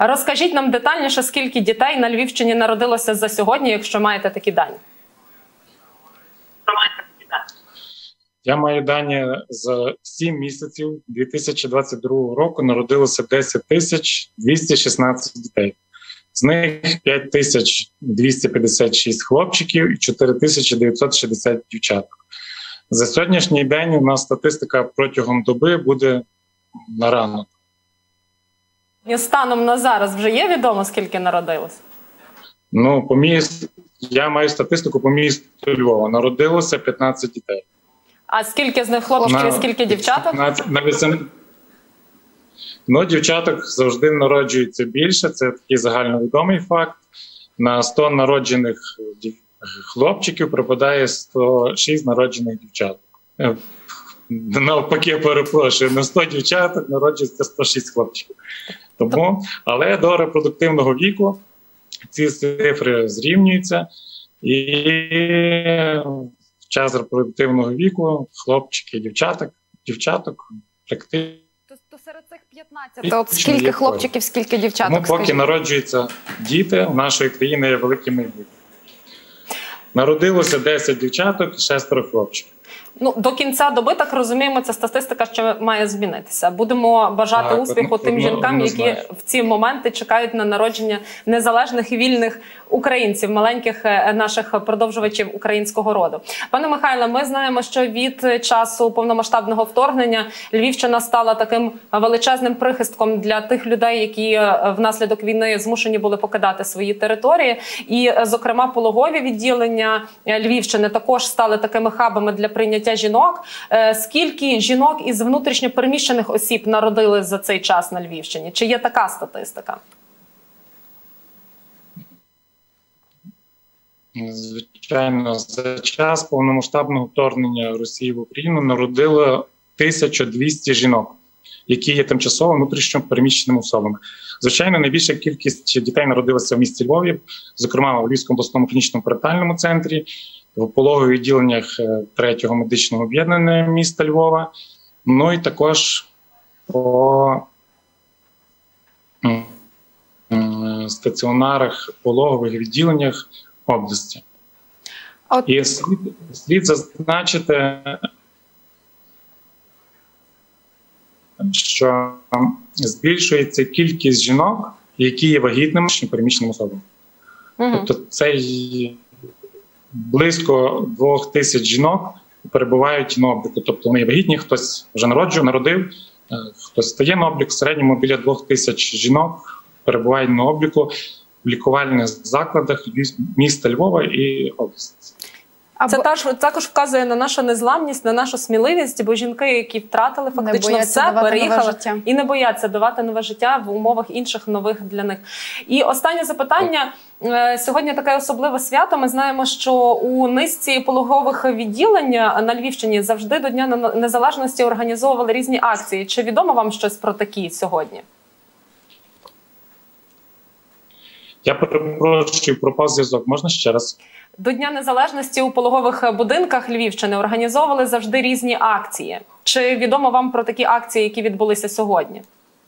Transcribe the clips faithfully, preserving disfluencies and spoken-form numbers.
Розкажіть нам детальніше, скільки дітей на Львівщині народилося за сьогодні, якщо маєте такі дані. Я маю дані за сім місяців дві тисячі двадцять другого року народилося десять тисяч двісті шістнадцять дітей. З них п'ять тисяч двісті п'ятдесят шість хлопчиків і чотири тисячі дев'ятсот шістдесят дівчаток. За сьогоднішній день у нас статистика протягом доби буде на ранок. Станом на зараз вже є відомо, скільки народилось? Ну, по місту, я маю статистику по місту Львова. Народилося п'ятнадцять дітей. А скільки з них хлопчиків і скільки дівчаток? п'ятнадцять, на вісім... Ну, дівчаток завжди народжується більше, це такий загальновідомий факт. На сто народжених хлопчиків припадає сто шість народжених дівчаток. Навпаки, перепрошую, на сто дівчаток народжується сто шість хлопчиків. Тому, але до репродуктивного віку ці цифри зрівнюються, і в час репродуктивного віку хлопчики, дівчаток, дівчаток практично. То серед цих п'ятнадцяти, от скільки хлопчиків, скільки дівчаток? Тому поки народжуються діти, у нашої країни є велике майбутнє. Народилося десять дівчаток і шестеро хлопчиків. Ну, до кінця доби, так розуміємо, ця статистика ще має змінитися. Будемо бажати так, успіху тим жінкам, які в ці моменти чекають на народження незалежних і вільних українців, маленьких наших продовжувачів українського роду. Пане Михайле, ми знаємо, що від часу повномасштабного вторгнення Львівщина стала таким величезним прихистком для тих людей, які внаслідок війни змушені були покидати свої території. І, зокрема, пологові відділення Львівщини також стали такими хабами для прийняття жінок. Скільки жінок із внутрішньо переміщених осіб народили за цей час на Львівщині? Чи є така статистика? Звичайно, за час повномасштабного вторгнення Росії в Україну народило тисячу двісті жінок, які є тимчасово внутрішньо переміщеними особами. Звичайно, найбільша кількість дітей народилася в місті Львові, зокрема в Львівському обласному клінічному перинатальному центрі, в пологових відділеннях третього медичного об'єднання міста Львова, ну і також по стаціонарах, пологових відділеннях області. От. І слід, слід зазначити, що збільшується кількість жінок, які є вагітними переміщеними особами. Угу. Тобто це близько двох тисяч жінок перебувають на обліку. Тобто вони вагітні, хтось вже народжував, народив, хтось стає на облік. В середньому біля двох тисяч жінок перебувають на обліку в лікувальних закладах міста Львова і області. Це також вказує на нашу незламність, на нашу сміливість, бо жінки, які втратили фактично все, переїхали і не бояться давати нове життя в умовах інших нових для них. І останнє запитання. Сьогодні таке особливе свято. Ми знаємо, що у низці пологових відділень на Львівщині завжди до Дня Незалежності організовували різні акції. Чи відомо вам щось про такі сьогодні? Я перепрошую, пропав зв'язок. Можна ще раз? До Дня Незалежності у пологових будинках Львівщини організовували завжди різні акції. Чи відомо вам про такі акції, які відбулися сьогодні?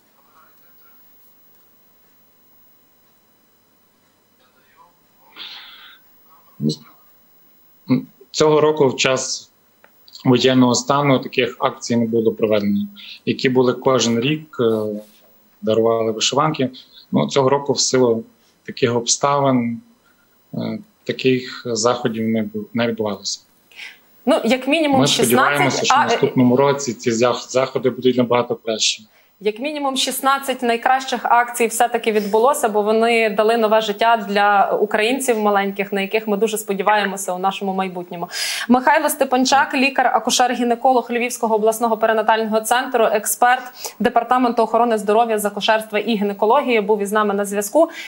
Цього року в час воєнного стану таких акцій не було проведено, які були кожен рік, дарували вишиванки. Ну, цього року в силу таких обставин таких заходів не, не відбувалося. Ну, як мінімум Ми шістнадцять... сподіваємося, що а... в наступному році ці заходи будуть набагато кращі. Як мінімум шістнадцять найкращих акцій все-таки відбулося, бо вони дали нове життя для українців маленьких, на яких ми дуже сподіваємося у нашому майбутньому. Михайло Степанчак, лікар-акушер-гінеколог Львівського обласного перинатального центру, експерт Департаменту охорони здоров'я з акушерства і гінекології, був із нами на зв'язку.